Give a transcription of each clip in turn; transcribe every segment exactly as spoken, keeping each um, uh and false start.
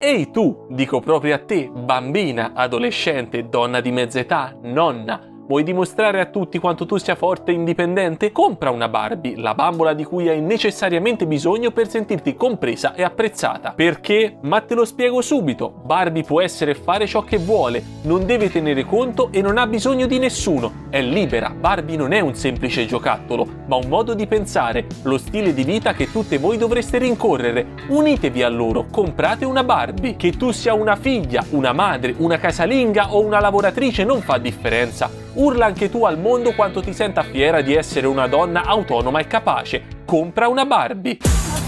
Ehi tu, dico proprio a te, bambina, adolescente, donna di mezza età, nonna. Vuoi dimostrare a tutti quanto tu sia forte e indipendente? Compra una Barbie, la bambola di cui hai necessariamente bisogno per sentirti compresa e apprezzata. Perché? Ma te lo spiego subito. Barbie può essere e fare ciò che vuole, non deve tenere conto e non ha bisogno di nessuno. È libera. Barbie non è un semplice giocattolo, ma un modo di pensare, lo stile di vita che tutte voi dovreste rincorrere. Unitevi a loro, comprate una Barbie. Che tu sia una figlia, una madre, una casalinga o una lavoratrice non fa differenza. Urla anche tu al mondo quanto ti senta fiera di essere una donna autonoma e capace. Compra una Barbie.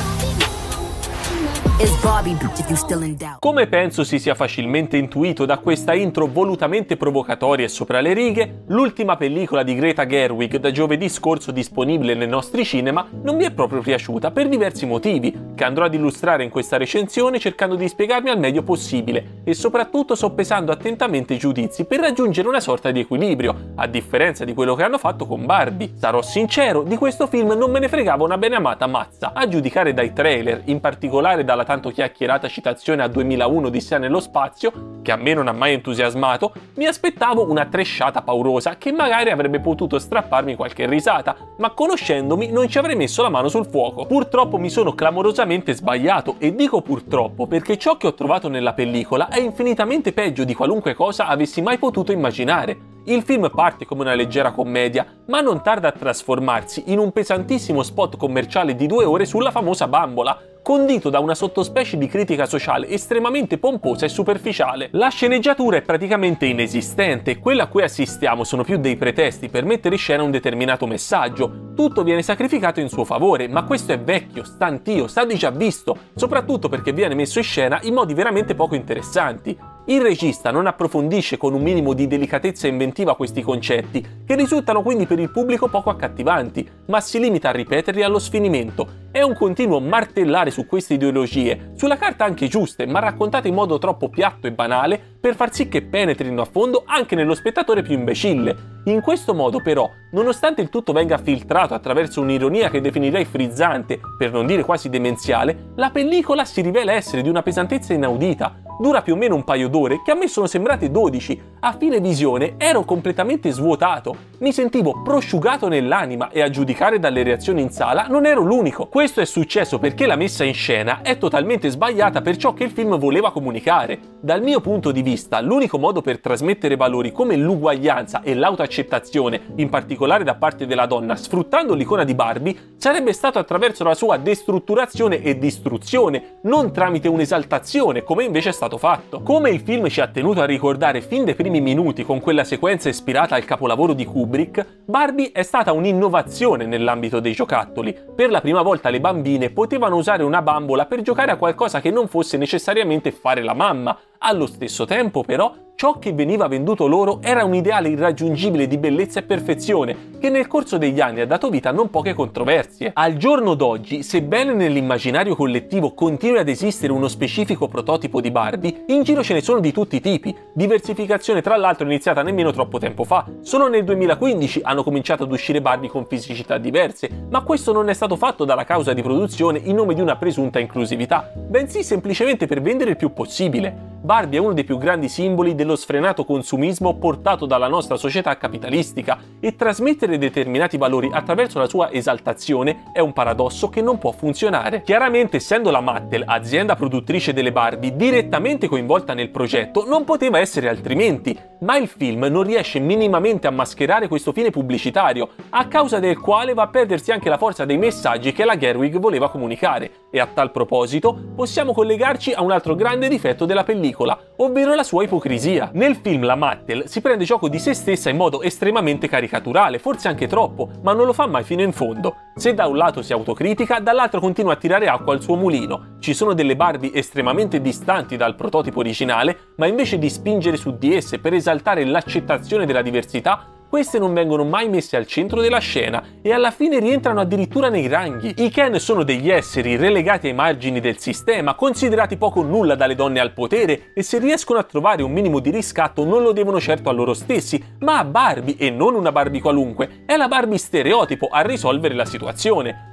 Come penso si sia facilmente intuito da questa intro volutamente provocatoria e sopra le righe, l'ultima pellicola di Greta Gerwig da giovedì scorso disponibile nei nostri cinema non mi è proprio piaciuta per diversi motivi, che andrò ad illustrare in questa recensione cercando di spiegarmi al meglio possibile e soprattutto soppesando attentamente i giudizi per raggiungere una sorta di equilibrio, a differenza di quello che hanno fatto con Barbie. Sarò sincero, di questo film non me ne fregava una beneamata mazza, a giudicare dai trailer, in particolare dalla tanto chiacchierata citazione a duemilauno Odissea nello spazio, che a me non ha mai entusiasmato. Mi aspettavo una tresciata paurosa che magari avrebbe potuto strapparmi qualche risata, ma conoscendomi non ci avrei messo la mano sul fuoco. Purtroppo mi sono clamorosamente sbagliato, e dico purtroppo perché ciò che ho trovato nella pellicola è infinitamente peggio di qualunque cosa avessi mai potuto immaginare. Il film parte come una leggera commedia, ma non tarda a trasformarsi in un pesantissimo spot commerciale di due ore sulla famosa bambola, condito da una sottospecie di critica sociale estremamente pomposa e superficiale. La sceneggiatura è praticamente inesistente, quella a cui assistiamo sono più dei pretesti per mettere in scena un determinato messaggio. Tutto viene sacrificato in suo favore, ma questo è vecchio, stantio, sa di già visto, soprattutto perché viene messo in scena in modi veramente poco interessanti. Il regista non approfondisce con un minimo di delicatezza inventiva questi concetti, che risultano quindi per il pubblico poco accattivanti, ma si limita a ripeterli allo sfinimento. È un continuo martellare su queste ideologie, sulla carta anche giuste, ma raccontate in modo troppo piatto e banale per far sì che penetrino a fondo anche nello spettatore più imbecille. In questo modo però, nonostante il tutto venga filtrato attraverso un'ironia che definirei frizzante, per non dire quasi demenziale, la pellicola si rivela essere di una pesantezza inaudita. Dura più o meno un paio d'ore, che a me sono sembrate dodici. A fine visione ero completamente svuotato. Mi sentivo prosciugato nell'anima e a giudicare dalle reazioni in sala non ero l'unico. Questo è successo perché la messa in scena è totalmente sbagliata per ciò che il film voleva comunicare. Dal mio punto di vista, l'unico modo per trasmettere valori come l'uguaglianza e l'autoaccettazione, in particolare da parte della donna, sfruttando l'icona di Barbie, sarebbe stato attraverso la sua destrutturazione e distruzione, non tramite un'esaltazione, come invece è stato fatto. Come il film ci ha tenuto a ricordare fin dai primi minuti con quella sequenza ispirata al capolavoro di Kubrick, Barbie è stata un'innovazione nell'ambito dei giocattoli. Per la prima volta le bambine potevano usare una bambola per giocare a qualcosa che non fosse necessariamente fare la mamma. Allo stesso tempo, però, ciò che veniva venduto loro era un ideale irraggiungibile di bellezza e perfezione, che nel corso degli anni ha dato vita a non poche controversie. Al giorno d'oggi, sebbene nell'immaginario collettivo continui ad esistere uno specifico prototipo di Barbie, in giro ce ne sono di tutti i tipi, diversificazione tra l'altro iniziata nemmeno troppo tempo fa. Solo nel duemilaquindici hanno cominciato ad uscire Barbie con fisicità diverse, ma questo non è stato fatto dalla causa di produzione in nome di una presunta inclusività, bensì semplicemente per vendere il più possibile. Barbie è uno dei più grandi simboli dello sfrenato consumismo portato dalla nostra società capitalistica, e trasmettere determinati valori attraverso la sua esaltazione è un paradosso che non può funzionare. Chiaramente, essendo la Mattel, azienda produttrice delle Barbie, direttamente coinvolta nel progetto, non poteva essere altrimenti, ma il film non riesce minimamente a mascherare questo fine pubblicitario, a causa del quale va a perdersi anche la forza dei messaggi che la Gerwig voleva comunicare. E a tal proposito possiamo collegarci a un altro grande difetto della pellicola, ovvero la sua ipocrisia. Nel film la Mattel si prende gioco di se stessa in modo estremamente caricaturale, forse anche troppo, ma non lo fa mai fino in fondo. Se da un lato si autocritica, dall'altro continua a tirare acqua al suo mulino. Ci sono delle Barbie estremamente distanti dal prototipo originale, ma invece di spingere su di esse per esaltare l'accettazione della diversità, queste non vengono mai messe al centro della scena e alla fine rientrano addirittura nei ranghi. I Ken sono degli esseri relegati ai margini del sistema, considerati poco o nulla dalle donne al potere, e se riescono a trovare un minimo di riscatto non lo devono certo a loro stessi, ma a Barbie, e non una Barbie qualunque. È la Barbie stereotipo a risolvere la situazione.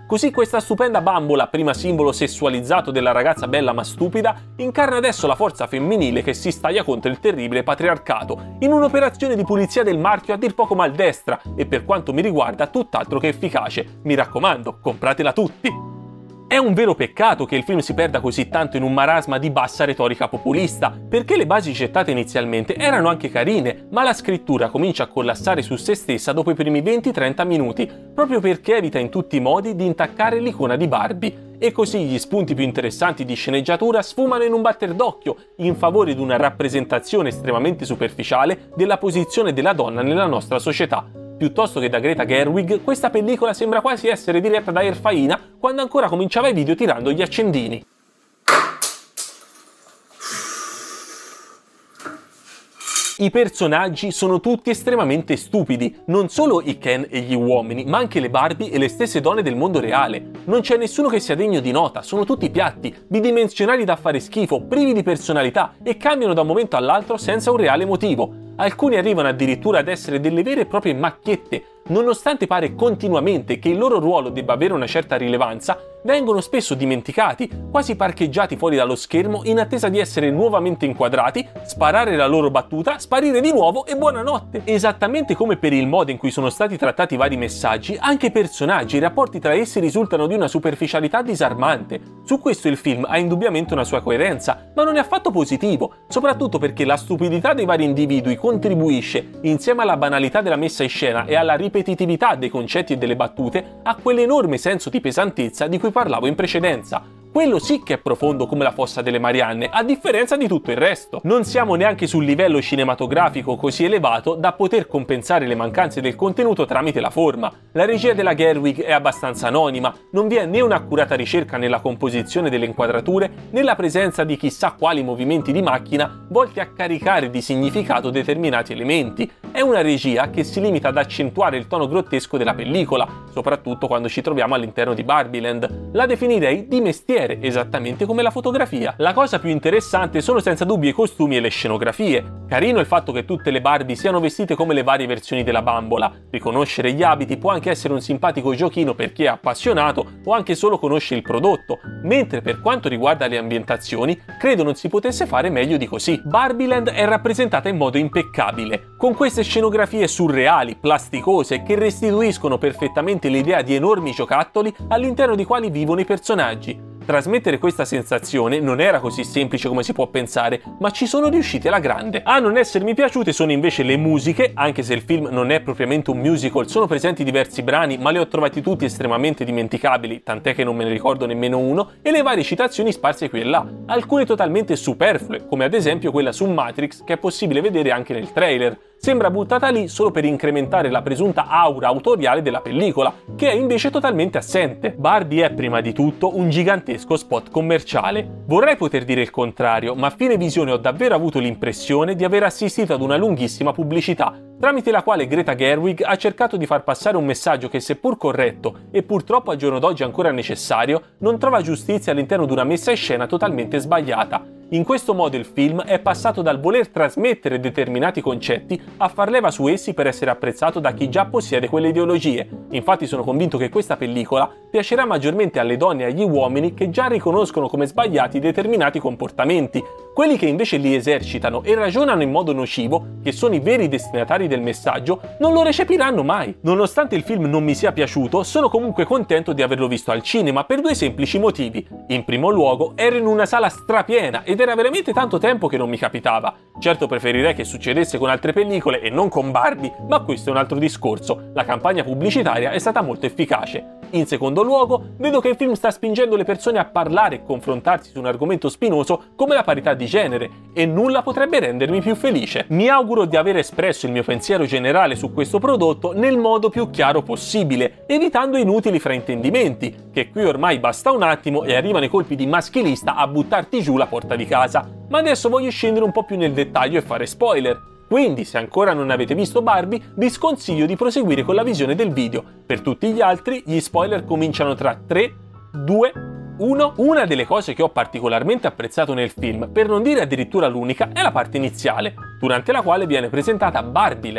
Così questa stupenda bambola, prima simbolo sessualizzato della ragazza bella ma stupida, incarna adesso la forza femminile che si staglia contro il terribile patriarcato, in un'operazione di pulizia del marchio a dir poco maldestra e per quanto mi riguarda tutt'altro che efficace. Mi raccomando, compratela tutti! È un vero peccato che il film si perda così tanto in un marasma di bassa retorica populista, perché le basi gettate inizialmente erano anche carine, ma la scrittura comincia a collassare su se stessa dopo i primi venti trenta minuti, proprio perché evita in tutti i modi di intaccare l'icona di Barbie. E così gli spunti più interessanti di sceneggiatura sfumano in un batter d'occhio, in favore di una rappresentazione estremamente superficiale della posizione della donna nella nostra società. Piuttosto che da Greta Gerwig, questa pellicola sembra quasi essere diretta da Erfaina quando ancora cominciava i video tirando gli accendini. I personaggi sono tutti estremamente stupidi, non solo i Ken e gli uomini, ma anche le Barbie e le stesse donne del mondo reale. Non c'è nessuno che sia degno di nota, sono tutti piatti, bidimensionali da fare schifo, privi di personalità e cambiano da un momento all'altro senza un reale motivo. Alcuni arrivano addirittura ad essere delle vere e proprie macchiette. Nonostante pare continuamente che il loro ruolo debba avere una certa rilevanza, vengono spesso dimenticati, quasi parcheggiati fuori dallo schermo in attesa di essere nuovamente inquadrati, sparare la loro battuta, sparire di nuovo e buonanotte. Esattamente come per il modo in cui sono stati trattati i vari messaggi, anche i personaggi e i rapporti tra essi risultano di una superficialità disarmante. Su questo il film ha indubbiamente una sua coerenza, ma non è affatto positivo, soprattutto perché la stupidità dei vari individui contribuisce, insieme alla banalità della messa in scena e alla ripetitività dei concetti e delle battute, a quell'enorme senso di pesantezza di cui parlavo in precedenza. Quello sì che è profondo come la fossa delle Marianne, a differenza di tutto il resto. Non siamo neanche sul livello cinematografico così elevato da poter compensare le mancanze del contenuto tramite la forma. La regia della Gerwig è abbastanza anonima, non vi è né un'accurata ricerca nella composizione delle inquadrature, né la presenza di chissà quali movimenti di macchina volti a caricare di significato determinati elementi. È una regia che si limita ad accentuare il tono grottesco della pellicola, soprattutto quando ci troviamo all'interno di Barbieland. La definirei di mestiere, esattamente come la fotografia. La cosa più interessante sono senza dubbio i costumi e le scenografie. Carino il fatto che tutte le Barbie siano vestite come le varie versioni della bambola. Riconoscere gli abiti può anche essere un simpatico giochino per chi è appassionato o anche solo conosce il prodotto, mentre per quanto riguarda le ambientazioni, credo non si potesse fare meglio di così. Barbieland è rappresentata in modo impeccabile, con queste scenografie surreali, plasticose, che restituiscono perfettamente l'idea di enormi giocattoli all'interno dei quali vivono i personaggi. Trasmettere questa sensazione non era così semplice come si può pensare, ma ci sono riusciti alla grande. A non essermi piaciute sono invece le musiche, anche se il film non è propriamente un musical, sono presenti diversi brani, ma li ho trovati tutti estremamente dimenticabili, tant'è che non me ne ricordo nemmeno uno, e le varie citazioni sparse qui e là, alcune totalmente superflue, come ad esempio quella su Matrix che è possibile vedere anche nel trailer. Sembra buttata lì solo per incrementare la presunta aura autoriale della pellicola, che è invece totalmente assente. Barbie è prima di tutto un gigantesco spot commerciale. Vorrei poter dire il contrario, ma a fine visione ho davvero avuto l'impressione di aver assistito ad una lunghissima pubblicità, tramite la quale Greta Gerwig ha cercato di far passare un messaggio che, seppur corretto e purtroppo al giorno d'oggi ancora necessario, non trova giustizia all'interno di una messa in scena totalmente sbagliata. In questo modo il film è passato dal voler trasmettere determinati concetti a far leva su essi per essere apprezzato da chi già possiede quelle ideologie. Infatti sono convinto che questa pellicola piacerà maggiormente alle donne e agli uomini che già riconoscono come sbagliati determinati comportamenti. Quelli che invece li esercitano e ragionano in modo nocivo, che sono i veri destinatari del messaggio, non lo recepiranno mai. Nonostante il film non mi sia piaciuto, sono comunque contento di averlo visto al cinema per due semplici motivi. In primo luogo, ero in una sala strapiena ed era veramente tanto tempo che non mi capitava. Certo preferirei che succedesse con altre pellicole e non con Barbie, ma questo è un altro discorso. La campagna pubblicitaria è stata molto efficace. In secondo luogo, vedo che il film sta spingendo le persone a parlare e confrontarsi su un argomento spinoso come la parità di genere, e nulla potrebbe rendermi più felice. Mi auguro di aver espresso il mio pensiero generale su questo prodotto nel modo più chiaro possibile, evitando inutili fraintendimenti, che qui ormai basta un attimo e arrivano i colpi di maschilista a buttarti giù la porta di casa. Ma adesso voglio scendere un po' più nel dettaglio e fare spoiler. Quindi, se ancora non avete visto Barbie, vi sconsiglio di proseguire con la visione del video. Per tutti gli altri, gli spoiler cominciano tra tre, due, uno. Una delle cose che ho particolarmente apprezzato nel film, per non dire addirittura l'unica, è la parte iniziale, durante la quale viene presentata Barbieland.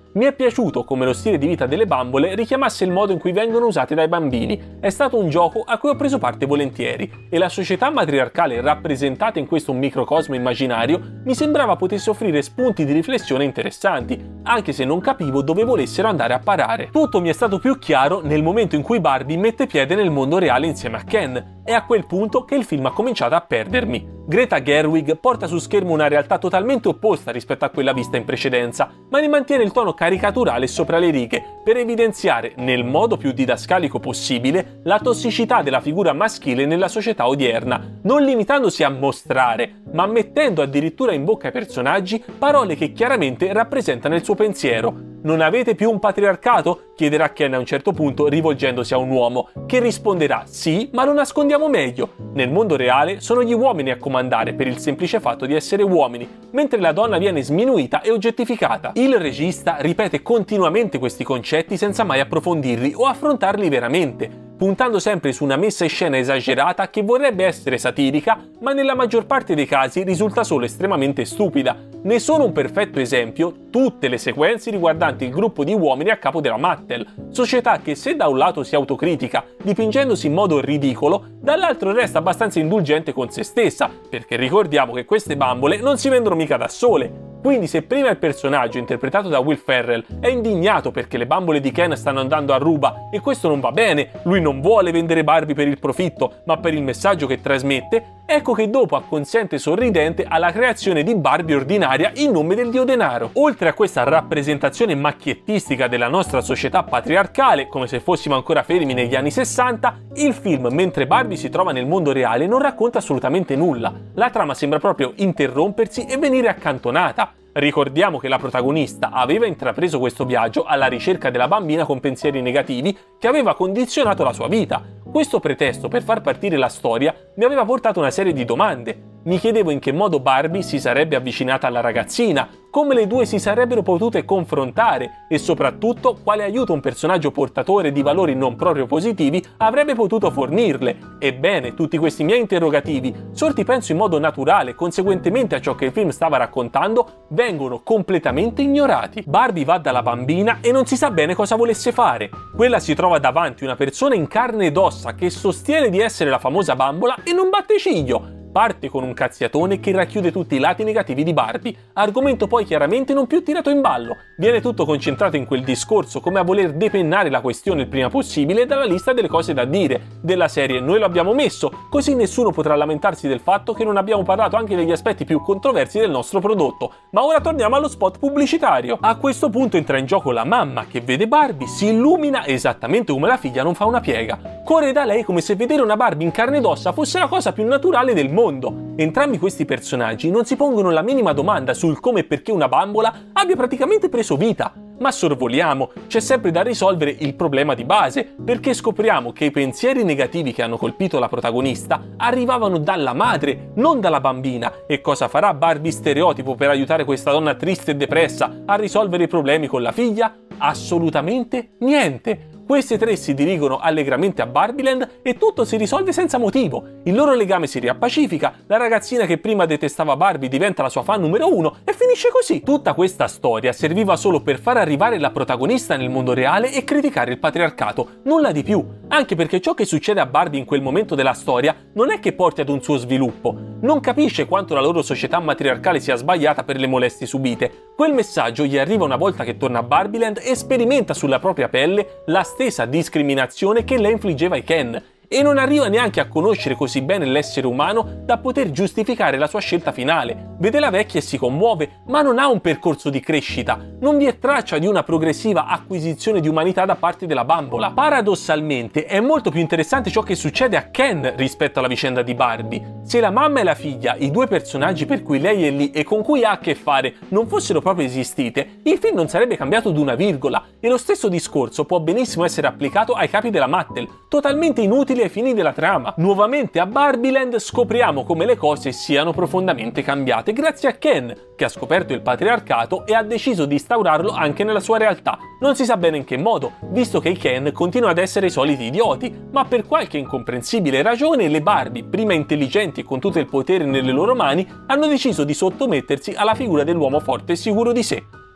Mi è piaciuto come lo stile di vita delle bambole richiamasse il modo in cui vengono usate dai bambini. È stato un gioco a cui ho preso parte volentieri e la società matriarcale rappresentata in questo microcosmo immaginario mi sembrava potesse offrire spunti di riflessione interessanti, anche se non capivo dove volessero andare a parare. Tutto mi è stato più chiaro nel momento in cui Barbie mette piede nel mondo reale insieme a Ken. È a quel punto che il film ha cominciato a perdermi. Greta Gerwig porta su schermo una realtà totalmente opposta rispetto a quella vista in precedenza, ma ne mantiene il tono caricaturale sopra le righe per evidenziare, nel modo più didascalico possibile, la tossicità della figura maschile nella società odierna, non limitandosi a mostrare, ma mettendo addirittura in bocca ai personaggi parole che chiaramente rappresentano il suo pensiero. Non avete più un patriarcato? Chiederà Ken a un certo punto rivolgendosi a un uomo, che risponderà sì, ma lo nascondiamo meglio. Nel mondo reale sono gli uomini a comandare per il semplice fatto di essere uomini, mentre la donna viene sminuita e oggettificata. Il regista ripete continuamente questi concetti senza mai approfondirli o affrontarli veramente, puntando sempre su una messa in scena esagerata che vorrebbe essere satirica, ma nella maggior parte dei casi risulta solo estremamente stupida. Ne sono un perfetto esempio tutte le sequenze riguardanti il gruppo di uomini a capo della Mattel, società che se da un lato si autocritica, dipingendosi in modo ridicolo, dall'altro resta abbastanza indulgente con se stessa, perché ricordiamo che queste bambole non si vendono mica da sole. Quindi se prima il personaggio interpretato da Will Ferrell è indignato perché le bambole di Ken stanno andando a ruba e questo non va bene, lui non vuole vendere Barbie per il profitto ma per il messaggio che trasmette, ecco che dopo acconsente sorridente alla creazione di Barbie ordinaria in nome del dio denaro. Oltre a questa rappresentazione macchiettistica della nostra società patriarcale, come se fossimo ancora fermi negli anni sessanta, il film mentre Barbie si trova nel mondo reale non racconta assolutamente nulla. La trama sembra proprio interrompersi e venire accantonata. Ricordiamo che la protagonista aveva intrapreso questo viaggio alla ricerca della bambina con pensieri negativi che aveva condizionato la sua vita. Questo pretesto per far partire la storia mi aveva portato una serie di domande. Mi chiedevo in che modo Barbie si sarebbe avvicinata alla ragazzina, come le due si sarebbero potute confrontare e soprattutto quale aiuto un personaggio portatore di valori non proprio positivi avrebbe potuto fornirle. Ebbene, tutti questi miei interrogativi, sorti penso in modo naturale conseguentemente a ciò che il film stava raccontando, vengono completamente ignorati. Barbie va dalla bambina e non si sa bene cosa volesse fare. Quella si trova davanti una persona in carne ed ossa che sostiene di essere la famosa bambola e non batte ciglio. Parte con un cazziatone che racchiude tutti i lati negativi di Barbie, argomento poi chiaramente non più tirato in ballo. Viene tutto concentrato in quel discorso come a voler depennare la questione il prima possibile dalla lista delle cose da dire, della serie noi lo abbiamo messo, così nessuno potrà lamentarsi del fatto che non abbiamo parlato anche degli aspetti più controversi del nostro prodotto. Ma ora torniamo allo spot pubblicitario. A questo punto entra in gioco la mamma che vede Barbie, si illumina esattamente come la figlia non fa una piega. Corre da lei come se vedere una Barbie in carne ed ossa fosse la cosa più naturale del mondo. Mondo. Entrambi questi personaggi non si pongono la minima domanda sul come e perché una bambola abbia praticamente preso vita. Ma sorvoliamo, c'è sempre da risolvere il problema di base, perché scopriamo che i pensieri negativi che hanno colpito la protagonista arrivavano dalla madre, non dalla bambina. E cosa farà Barbie stereotipo per aiutare questa donna triste e depressa a risolvere i problemi con la figlia? Assolutamente niente. Queste tre si dirigono allegramente a Barbieland e tutto si risolve senza motivo. Il loro legame si riappacifica, la ragazzina che prima detestava Barbie diventa la sua fan numero uno e finisce così. Tutta questa storia serviva solo per far arrivare la protagonista nel mondo reale e criticare il patriarcato, nulla di più. Anche perché ciò che succede a Barbie in quel momento della storia non è che porti ad un suo sviluppo. Non capisce quanto la loro società matriarcale sia sbagliata per le molestie subite. Quel messaggio gli arriva una volta che torna a Barbieland e sperimenta sulla propria pelle la stessa discriminazione che lei infliggeva ai Ken. E non arriva neanche a conoscere così bene l'essere umano da poter giustificare la sua scelta finale. Vede la vecchia e si commuove, ma non ha un percorso di crescita. Non vi è traccia di una progressiva acquisizione di umanità da parte della bambola. Paradossalmente è molto più interessante ciò che succede a Ken rispetto alla vicenda di Barbie. Se la mamma e la figlia, i due personaggi per cui lei è lì e con cui ha a che fare, non fossero proprio esistite, il film non sarebbe cambiato di una virgola. E lo stesso discorso può benissimo essere applicato ai capi della Mattel, totalmente inutili ai fini della trama. Nuovamente a Barbieland scopriamo come le cose siano profondamente cambiate grazie a Ken, che ha scoperto il patriarcato e ha deciso di instaurarlo anche nella sua realtà. Non si sa bene in che modo, visto che i Ken continuano ad essere i soliti idioti, ma per qualche incomprensibile ragione le Barbie, prima intelligenti e con tutto il potere nelle loro mani, hanno deciso di sottomettersi alla figura dell'uomo forte e sicuro di sé.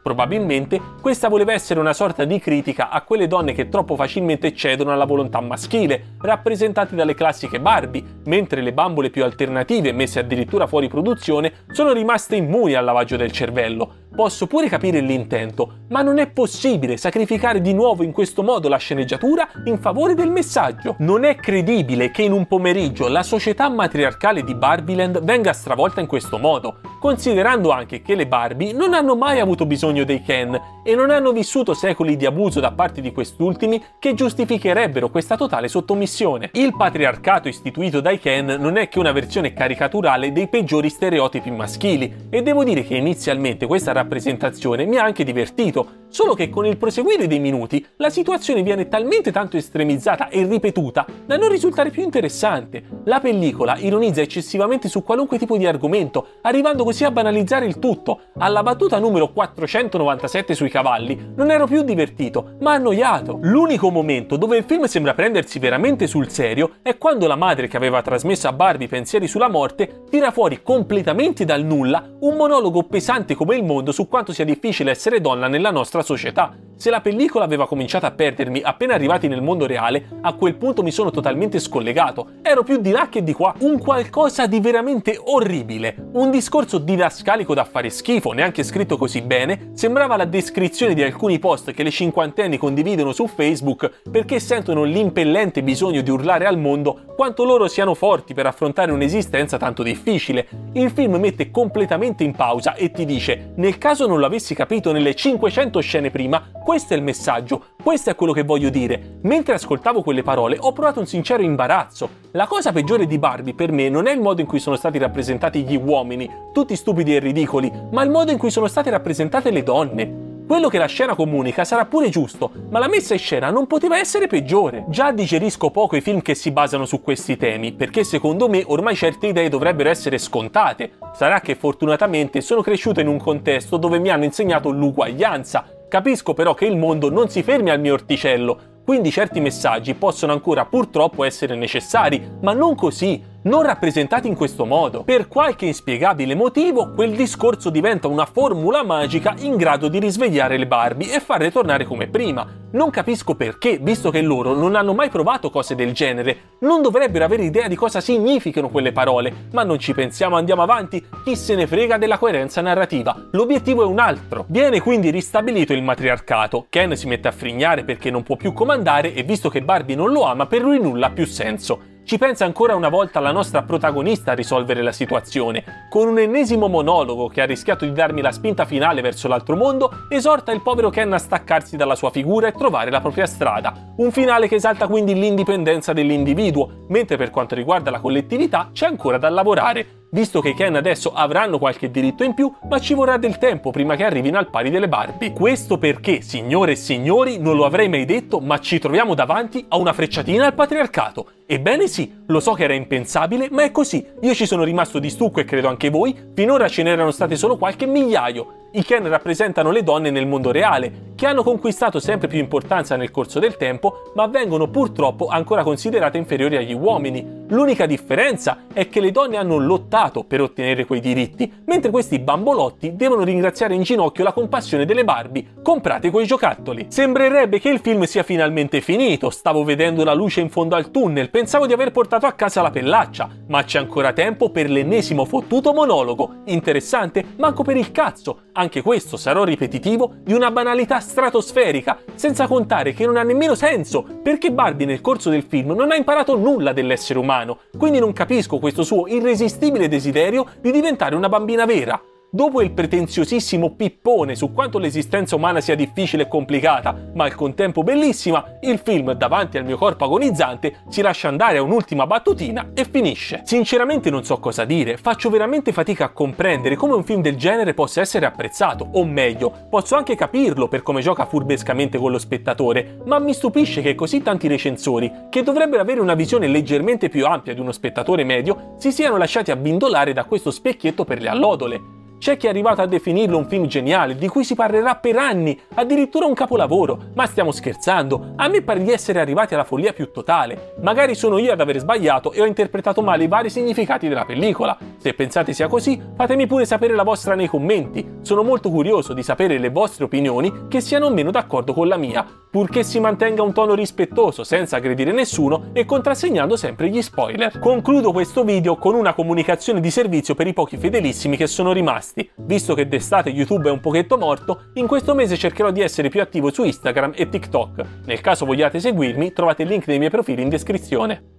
Probabilmente questa voleva essere una sorta di critica a quelle donne che troppo facilmente cedono alla volontà maschile, rappresentate dalle classiche Barbie, mentre le bambole più alternative, messe addirittura fuori produzione, sono rimaste immuni al lavaggio del cervello. Posso pure capire l'intento, ma non è possibile sacrificare di nuovo in questo modo la sceneggiatura in favore del messaggio. Non è credibile che in un pomeriggio la società matriarcale di Barbieland venga stravolta in questo modo, considerando anche che le Barbie non hanno mai avuto bisogno dei Ken e non hanno vissuto secoli di abuso da parte di quest'ultimi che giustificherebbero questa totale sottomissione. Il patriarcato istituito dai Ken non è che una versione caricaturale dei peggiori stereotipi maschili, e devo dire che inizialmente questa rappresentazione mi ha anche divertito, solo che con il proseguire dei minuti la situazione viene talmente tanto estremizzata e ripetuta da non risultare più interessante. La pellicola ironizza eccessivamente su qualunque tipo di argomento, arrivando così a banalizzare il tutto. Alla battuta numero quattrocentonovantasette sui cavalli non ero più divertito, ma annoiato. L'unico momento dove il film sembra prendersi veramente sul serio è quando la madre, che aveva trasmesso a Barbie pensieri sulla morte, tira fuori completamente dal nulla un monologo pesante come il mondo su quanto sia difficile essere donna nella nostra società. Se la pellicola aveva cominciato a perdermi appena arrivati nel mondo reale, a quel punto mi sono totalmente scollegato. Ero più di là che di qua. Un qualcosa di veramente orribile. Un discorso didascalico da fare schifo, neanche scritto così bene. Sembrava la descrizione di alcuni post che le cinquantenni condividono su Facebook perché sentono l'impellente bisogno di urlare al mondo quanto loro siano forti per affrontare un'esistenza tanto difficile. Il film mette completamente in pausa e ti dice: nel caso non l'avessi capito nelle cinquecento scene prima, questo è il messaggio, questo è quello che voglio dire. Mentre ascoltavo quelle parole ho provato un sincero imbarazzo. La cosa peggiore di Barbie per me non è il modo in cui sono stati rappresentati gli uomini, tutti stupidi e ridicoli, ma il modo in cui sono state rappresentate le donne. Quello che la scena comunica sarà pure giusto, ma la messa in scena non poteva essere peggiore. Già digerisco poco i film che si basano su questi temi, perché secondo me ormai certe idee dovrebbero essere scontate. Sarà che fortunatamente sono cresciuto in un contesto dove mi hanno insegnato l'uguaglianza. Capisco però che il mondo non si fermi al mio orticello, quindi certi messaggi possono ancora purtroppo essere necessari, ma non così, non rappresentati in questo modo. Per qualche inspiegabile motivo, quel discorso diventa una formula magica in grado di risvegliare le Barbie e farle tornare come prima. Non capisco perché, visto che loro non hanno mai provato cose del genere. Non dovrebbero avere idea di cosa significano quelle parole, ma non ci pensiamo, andiamo avanti, chi se ne frega della coerenza narrativa. L'obiettivo è un altro. Viene quindi ristabilito il matriarcato. Ken si mette a frignare perché non può più comandare e visto che Barbie non lo ama, per lui nulla ha più senso. Ci pensa ancora una volta la nostra protagonista a risolvere la situazione. Con un ennesimo monologo che ha rischiato di darmi la spinta finale verso l'altro mondo, esorta il povero Ken a staccarsi dalla sua figura e trovare la propria strada. Un finale che esalta quindi l'indipendenza dell'individuo, mentre per quanto riguarda la collettività c'è ancora da lavorare. Visto che i Ken adesso avranno qualche diritto in più, ma ci vorrà del tempo prima che arrivino al pari delle Barbie. Questo perché, signore e signori, non lo avrei mai detto, ma ci troviamo davanti a una frecciatina al patriarcato. Ebbene sì, lo so che era impensabile, ma è così. Io ci sono rimasto di stucco e credo anche voi, finora ce n'erano state solo qualche migliaio. I Ken rappresentano le donne nel mondo reale, che hanno conquistato sempre più importanza nel corso del tempo, ma vengono purtroppo ancora considerate inferiori agli uomini. L'unica differenza è che le donne hanno lottato per ottenere quei diritti, mentre questi bambolotti devono ringraziare in ginocchio la compassione delle Barbie comprate quei giocattoli. Sembrerebbe che il film sia finalmente finito, stavo vedendo la luce in fondo al tunnel, pensavo di aver portato a casa la pellaccia, ma c'è ancora tempo per l'ennesimo fottuto monologo. Interessante? Manco per il cazzo! Anche questo, sarò ripetitivo, di una banalità stratosferica, senza contare che non ha nemmeno senso, perché Barbie nel corso del film non ha imparato nulla dell'essere umano, quindi non capisco questo suo irresistibile desiderio di diventare una bambina vera. Dopo il pretenziosissimo pippone su quanto l'esistenza umana sia difficile e complicata, ma al contempo bellissima, il film, davanti al mio corpo agonizzante, si lascia andare a un'ultima battutina e finisce. Sinceramente non so cosa dire, faccio veramente fatica a comprendere come un film del genere possa essere apprezzato, o meglio, posso anche capirlo per come gioca furbescamente con lo spettatore, ma mi stupisce che così tanti recensori, che dovrebbero avere una visione leggermente più ampia di uno spettatore medio, si siano lasciati abbindolare da questo specchietto per le allodole. C'è chi è arrivato a definirlo un film geniale, di cui si parlerà per anni, addirittura un capolavoro. Ma stiamo scherzando? A me pare di essere arrivati alla follia più totale. Magari sono io ad aver sbagliato e ho interpretato male i vari significati della pellicola. Se pensate sia così, fatemi pure sapere la vostra nei commenti. Sono molto curioso di sapere le vostre opinioni che siano o meno d'accordo con la mia, purché si mantenga un tono rispettoso senza aggredire nessuno e contrassegnando sempre gli spoiler. Concludo questo video con una comunicazione di servizio per i pochi fedelissimi che sono rimasti. Visto che d'estate YouTube è un pochetto morto, in questo mese cercherò di essere più attivo su Instagram e TikTok. Nel caso vogliate seguirmi, trovate il link dei miei profili in descrizione.